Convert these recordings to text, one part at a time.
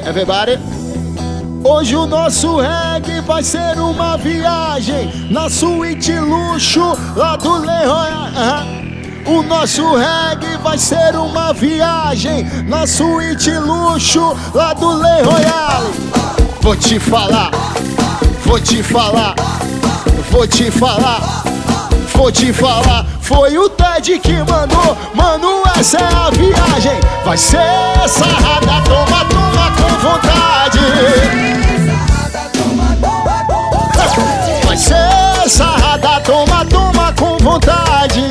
Everybody. Hoje o nosso reggae vai ser uma viagem na suíte luxo lá do Leroy. O nosso reggae vai ser uma viagem na suíte luxo lá do Leroy. Vou te falar, vou te falar, vou te falar, vou te falar. Foi o Ted que mandou, mano, essa é a viagem. Vai ser sarrada, toma, toma com vontade. Vai ser sarrada, toma, toma com vontade.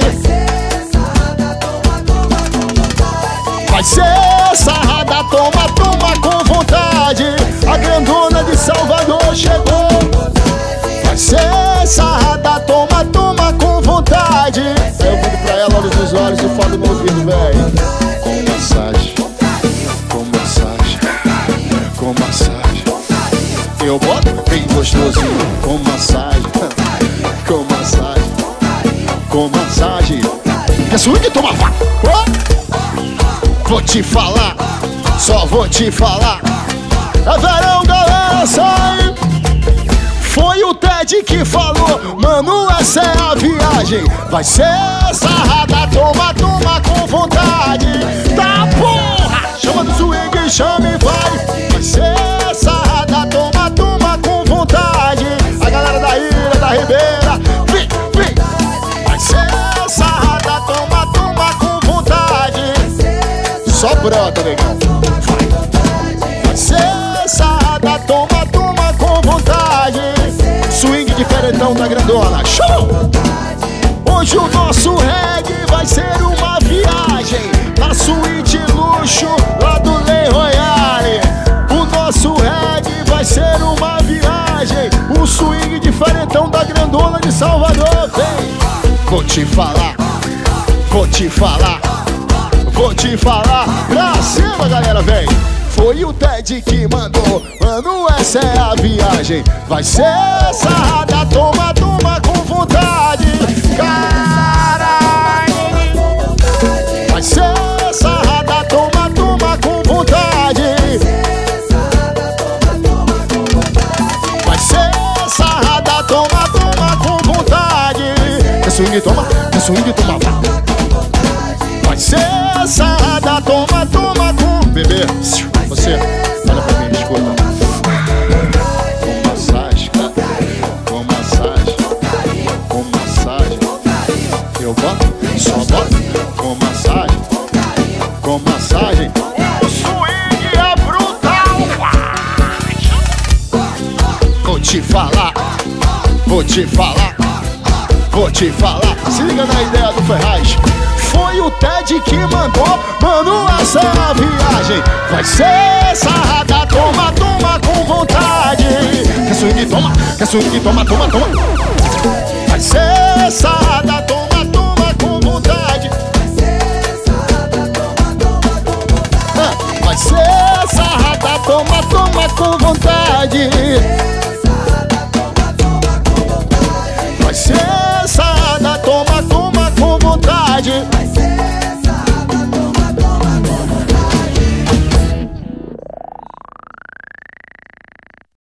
Vai ser sarrada, toma, toma com vontade. A grandona de Salvador chegou. Vai ser sarrada, toma, toma com vontade. Eu viro pra ela, olho nos olhos e falo no ouvido, velho. Com massagem, com massagem, com massagem. Eu boto bem gostosinho. Com massagem, com massagem, com massagem. Quer swing? Toma vá. Vou te falar, só vou te falar. É verão, galera, sai. Foi o Ted que falou, mano, essa é a viagem. Vai ser sarrada, toma, toma com vontade. Tá porra! Chama do swing, chama e vai. Vai ser sarrada, toma, toma com vontade. A galera da Ilha, da Ribeira, vem, vem. Vai ser sarrada, toma, toma com vontade. Só brota, negão. Vai ser sarrada, toma, toma com vontade. Swing diferentão da grandona. Show! Hoje o nosso reggae vai ser uma viagem na suíte luxo lá do Le Royale. O nosso reggae vai ser uma viagem. O swing diferentão da grandona de Salvador. Vem! Vou te falar, vou te falar, vou te falar. Pra cima, galera, vem! Foi o Ted que mandou, mano, essa é a viagem. Vai ser sarrada, toma, toma com vontade. Caralho! Vai ser sarrada, toma, toma com vontade. Vai ser sarrada, toma, toma com vontade. Quer swing, toma, quer swing, toma. Vai ser sarrada, toma, toma com... Bebê, você, olha pra mim, escuta. Com massagem, com massagem, com massagem. Eu boto, só boto. Com massagem, com massagem. O swing é brutal. Vou te falar, vou te falar, vou te falar. Se liga na ideia do Ferraz. Foi o Ted que mandou, mano, essa é a viagem. Vai ser sarrada, toma, toma com vontade. Quer swing, toma, quer swing, toma, toma, toma. Vai ser sarrada, toma, toma com vontade. Vai ser sarrada, toma, toma com vontade.